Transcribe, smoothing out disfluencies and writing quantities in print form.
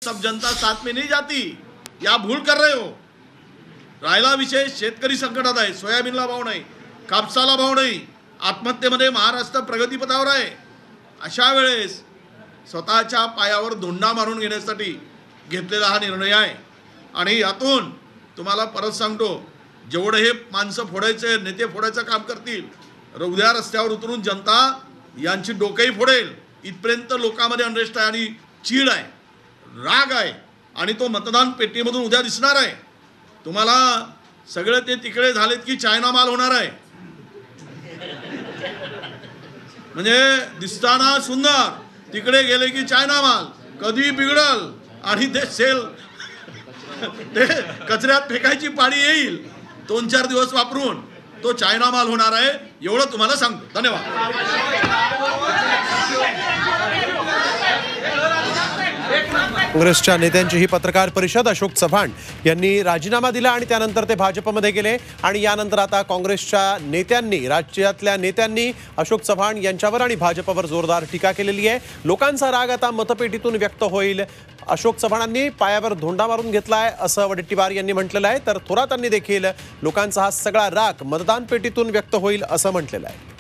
सब जनता साथ में नहीं जाती, या भूल कर रहे हो। राहिला विषय शेतकरी संकटात आहे, सोयाबीनला भाव नाही, कापसाला भाव नाही, आत्महत्येमध्ये महाराष्ट्र प्रगतीपथावर आहे। अशा वेळेस स्वतःच्या पायावर धोंडा मारून घेण्यासाठी घेतलेला हा निर्णय आहे। आणि यातून तुम्हाला परत सांगतो, जेवढे हे माणसं फोडायचे, नेते फोडायचं काम करतील, उद्या रस्त्यावर उतरून जनता यांची डोकेही फोडेल, इथपर्यंत लोकांमध्ये अनरेस्ट आहे आणि चीड आहे, राग आहे, आणि तो मतदान पेटीमधून उद्या दिसणार आहे। तुम्हाला सगळे ते तिकडे झालेत की चायना माल होणार आहे, म्हणजे दिसताना सुंदर, तिकडे गेले की चायना माल, कधी बिघडल आणि ते सेल ते कचऱ्यात फेकायची पाळी येईल, 2-4 दिवस वापरून तो चायना माल होणार आहे, एवढं तुम्हाला सांगतो। धन्यवाद। काँग्रेसच्या नेत्यांची ही पत्रकार परिषद। अशोक चव्हाण यांनी राजीनामा दिला आणि त्यानंतर ते भाजपमध्ये गेले आणि यानंतर आता काँग्रेसच्या नेत्यांनी, राज्यातल्या नेत्यांनी अशोक चव्हाण यांच्यावर आणि भाजपवर जोरदार टीका केलेली आहे। लोकांचा राग आता मतपेटीतून व्यक्त होईल। अशोक चव्हाणांनी पायावर धोंडा मारून घेतलाय असं वडेट्टीवार यांनी म्हटलेलं आहे, तर थोरातांनी देखील लोकांचा हा सगळा राग मतदान पेटीतून व्यक्त होईल असं म्हटलेलं आहे।